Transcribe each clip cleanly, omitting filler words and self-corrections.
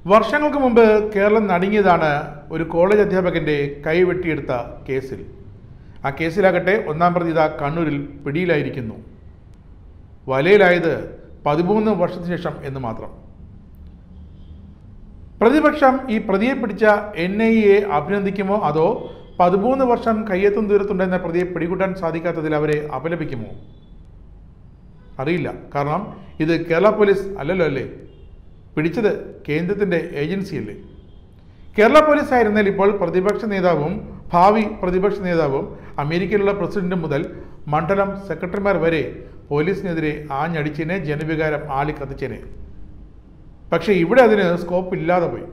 വർഷങ്ങൾക്ക് മുമ്പ് കേരളം നടുങ്ങിയതാണ് ഒരു കോളേജ് അധ്യാപകന്റെ കൈ വെട്ടിയെടുത്ത കേസിൽ. ആ കേസിലാകട്ടെ ഒന്നാം പ്രതി ഇതാ കണ്ണൂരിൽ പിടിയിലായിരിക്കുന്നു. വലയിലായത് 13 വർഷത്തിന് ശേഷം എന്ന് മാത്രം. പ്രതിപക്ഷം ഈ പ്രതിയെ പിടിച്ച NIA അഭിനന്ദിക്കുമോ അതോ 13 വർഷം കയ്യെത്തും ദൂരത്തുണ്ടെന്ന പ്രതിയെ പിടികൂട്ടാൻ സാധിക്കാത്തതിൽ അവരെ അപലപിക്കുമോ? അറിയില്ല. കാരണം ഇത് കേരള പോലീസ് അല്ലല്ലോ അല്ലേ, പിടിച്ചത് കേന്ദ്രത്തിൻ്റെ ഏജൻസിയല്ലേ. കേരള പോലീസ് ആയിരുന്നാൽ ഇപ്പോൾ പ്രതിപക്ഷ നേതാവും ഭാവി പ്രതിപക്ഷ നേതാവും അമേരിക്കയിലുള്ള പ്രസിഡന്റ് മുതൽ മണ്ഡലം സെക്രട്ടറിമാർ വരെ പോലീസിനെതിരെ ആഞ്ഞടിച്ചേനെ, ജനവികാരം ആളിക്കത്തിച്ചേനെ. പക്ഷേ ഇവിടെ അതിന് സ്കോപ്പ് ഇല്ലാതെ പോയി.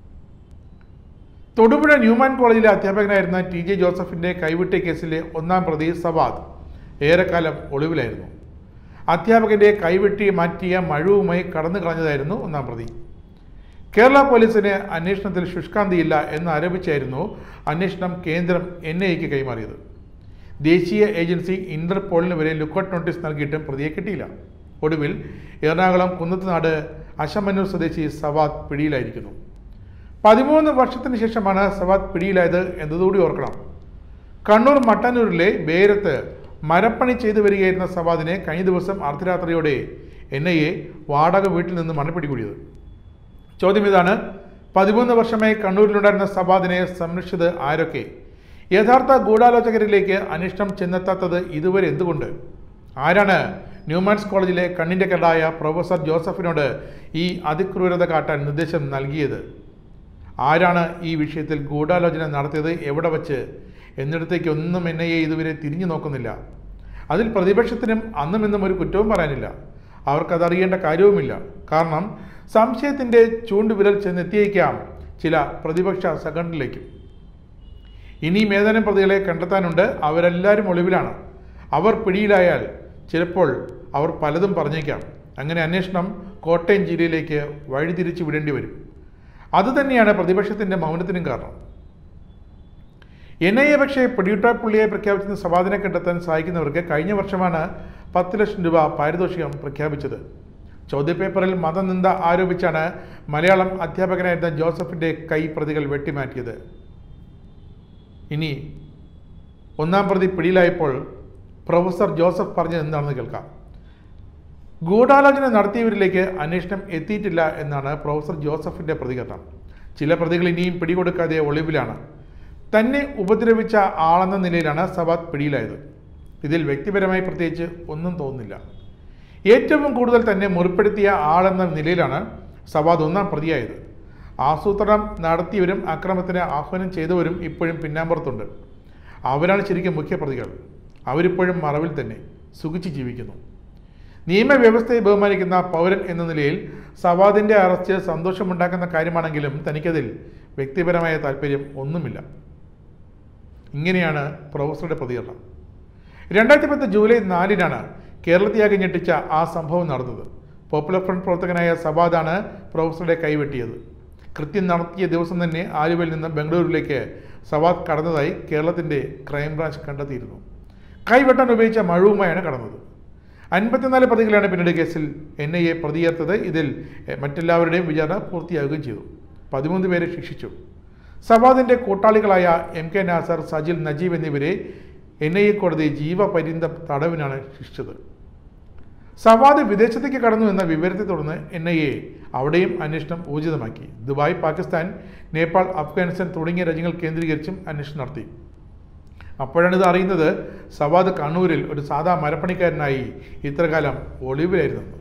തൊടുപുഴ ന്യൂമാൻ കോളേജിലെ അധ്യാപകനായിരുന്ന TJ ജോസഫിൻ്റെ കൈവിട്ട കേസിലെ ഒന്നാം പ്രതി സവാദ് ഏറെക്കാലം ഒളിവിലായിരുന്നു. അധ്യാപകന്റെ കൈവെട്ടി മാറ്റിയ മഴുവുമായി കടന്നു കളഞ്ഞതായിരുന്നു ഒന്നാം പ്രതി. കേരള പോലീസിന് അന്വേഷണത്തിൽ ശുഷ്കാന്തിയില്ല എന്നാരോപിച്ചായിരുന്നു അന്വേഷണം കേന്ദ്രം NIAക്ക് കൈമാറിയത്. ദേശീയ ഏജൻസി ഇന്റർപോളിന് വരെ ലുക്കൌട്ട് നോട്ടീസ് നൽകിയിട്ടും പ്രതിയെ കിട്ടിയില്ല. ഒടുവിൽ എറണാകുളം കുന്നത്തുനാട് അശമന്നൂർ സ്വദേശി സവാദ് പിടിയിലായിരിക്കുന്നു. 13 വർഷത്തിന് ശേഷമാണ് സവാദ് പിടിയിലായത് എന്നതുകൂടി ഓർക്കണം. കണ്ണൂർ മട്ടന്നൂരിലെ ബേരത്ത് മരപ്പണി ചെയ്തു വരികയായിരുന്ന സവാദിനെ കഴിഞ്ഞ ദിവസം അർദ്ധരാത്രിയോടെ NIA വാടക വീട്ടിൽ നിന്ന് മണപ്പിടികൂടിയത്. ചോദ്യം ഇതാണ്: 13 വർഷമായി കണ്ണൂരിലുണ്ടായിരുന്ന സവാദിനെ സംരക്ഷിച്ചത് ആരൊക്കെ? യഥാർത്ഥ ഗൂഢാലോചകരിലേക്ക് അന്വേഷണം ചെന്നെത്താത്തത് ഇതുവരെ എന്തുകൊണ്ട്? ആരാണ് ന്യൂമാൻസ് കോളേജിലെ കണ്ണിൻ്റെ കരടായ പ്രൊഫസർ ജോസഫിനോട് ഈ അതിക്രൂരത കാട്ടാൻ നിർദ്ദേശം നൽകിയത്? ആരാണ് ഈ വിഷയത്തിൽ ഗൂഢാലോചന നടത്തിയത്, എവിടെ വച്ച് എന്നിടത്തേക്കൊന്നും NIA ഇതുവരെ തിരിഞ്ഞു നോക്കുന്നില്ല. അതിൽ പ്രതിപക്ഷത്തിനും അന്നും ഇന്നും ഒരു കുറ്റവും പറയാനില്ല. അവർക്കതറിയേണ്ട കാര്യവുമില്ല. കാരണം സംശയത്തിൻ്റെ ചൂണ്ടുവിരൽ ചെന്നെത്തിയേക്കാം ചില പ്രതിപക്ഷ സംഘടനയിലേക്കും. ഇനിയും ഏതാനും പ്രതികളെ കണ്ടെത്താനുണ്ട്. അവരെല്ലാവരും ഒളിവിലാണ്. അവർ പിടിയിലായാൽ ചിലപ്പോൾ അവർ പലതും പറഞ്ഞേക്കാം. അങ്ങനെ അന്വേഷണം കോട്ടയം ജില്ലയിലേക്ക് വഴിതിരിച്ചു വിടേണ്ടി വരും. അതുതന്നെയാണ് പ്രതിപക്ഷത്തിൻ്റെ മൗനത്തിനും കാരണം. NIA പക്ഷേ പിടികിട്ടാപ്പുള്ളിയെ പ്രഖ്യാപിച്ച സവാദിനെ കണ്ടെത്താൻ സഹായിക്കുന്നവർക്ക് കഴിഞ്ഞ വർഷമാണ് 10 ലക്ഷം രൂപ പാരിതോഷികം പ്രഖ്യാപിച്ചത്. ചോദ്യപേപ്പറിൽ മതനിന്ദ ആരോപിച്ചാണ് മലയാളം അധ്യാപകനായിരുന്ന ജോസഫിൻ്റെ കൈ പ്രതികൾ വെട്ടിമാറ്റിയത്. ഇനി ഒന്നാം പ്രതി പിടിയിലായപ്പോൾ പ്രൊഫസർ ജോസഫ് പറഞ്ഞത് എന്താണെന്ന് കേൾക്കാം. ഗൂഢാലോചന നടത്തിയവരിലേക്ക് അന്വേഷണം എത്തിയിട്ടില്ല എന്നാണ് പ്രൊഫസർ ജോസഫിൻ്റെ പ്രതികരണം. ചില പ്രതികൾ ഇനിയും പിടികൊടുക്കാതെ ഒളിവിലാണ്. തന്നെ ഉപദ്രവിച്ച ആളെന്ന നിലയിലാണ് സവാദ് പിടിയിലായത്. ഇതിൽ വ്യക്തിപരമായി പ്രത്യേകിച്ച് ഒന്നും തോന്നുന്നില്ല. ഏറ്റവും കൂടുതൽ തന്നെ മുറിപ്പെടുത്തിയ ആളെന്ന നിലയിലാണ് സവാദ് ഒന്നാം പ്രതിയായത്. ആസൂത്രണം നടത്തിയവരും അക്രമത്തിന് ആഹ്വാനം ചെയ്തവരും ഇപ്പോഴും പിന്നാമ്പുറത്തുണ്ട്. അവരാണ് ശരിക്കും മുഖ്യപ്രതികൾ. അവരിപ്പോഴും മറവിൽ തന്നെ സുഖിച്ച് ജീവിക്കുന്നു. നിയമവ്യവസ്ഥയെ ബഹുമാനിക്കുന്ന പൗരൻ എന്ന നിലയിൽ സവാദിൻ്റെ അറസ്റ്റ് സന്തോഷമുണ്ടാക്കുന്ന കാര്യമാണെങ്കിലും തനിക്കതിൽ വ്യക്തിപരമായ താല്പര്യം ഒന്നുമില്ല. ഇങ്ങനെയാണ് പ്രൊഫസറുടെ പ്രതികരണം. 2010 ജൂലൈ 4-നാണ് കേരളത്തെയാകെ ഞെട്ടിച്ച ആ സംഭവം നടന്നത്. പോപ്പുലർ ഫ്രണ്ട് പ്രവർത്തകനായ സവാദാണ് പ്രൊഫസറുടെ കൈവെട്ടിയത്. കൃത്യം നടത്തിയ ദിവസം തന്നെ ആലുവയിൽ നിന്ന് ബംഗളൂരുവിലേക്ക് സവാദ് കടന്നതായി കേരളത്തിൻ്റെ ക്രൈംബ്രാഞ്ച് കണ്ടെത്തിയിരുന്നു. കൈവെട്ടാൻ ഉപയോഗിച്ച മഴുവുമായാണ് കടന്നത്. 54 പ്രതികളാണ് പിന്നീട് കേസിൽ NIA പ്രതിയേർത്തത്. ഇതിൽ മറ്റെല്ലാവരുടെയും വിചാരണ പൂർത്തിയാവുകയും ചെയ്തു. 13 പേരെ ശിക്ഷിച്ചു. സവാദിൻ്റെ കൂട്ടാളികളായ MK നാസർ, സജിൽ, നജീബ് എന്നിവരെ NIA കോടതി ജീവപര്യന്തം തടവിനാണ് ശിക്ഷിച്ചത്. സവാദ് വിദേശത്തേക്ക് കടന്നു എന്ന വിവരത്തെ തുടർന്ന് NIA അവിടെയും അന്വേഷണം ഊർജിതമാക്കി. ദുബായ്, പാകിസ്ഥാൻ, നേപ്പാൾ, അഫ്ഗാനിസ്ഥാൻ തുടങ്ങിയ രാജ്യങ്ങൾ കേന്ദ്രീകരിച്ചും അന്വേഷണം നടത്തി. അപ്പോഴാണ് ഇത് അറിയുന്നത് സവാദ് കണ്ണൂരിൽ ഒരു സാധാ മരപ്പണിക്കാരനായി ഇത്രകാലം ഒളിവിലായിരുന്നു.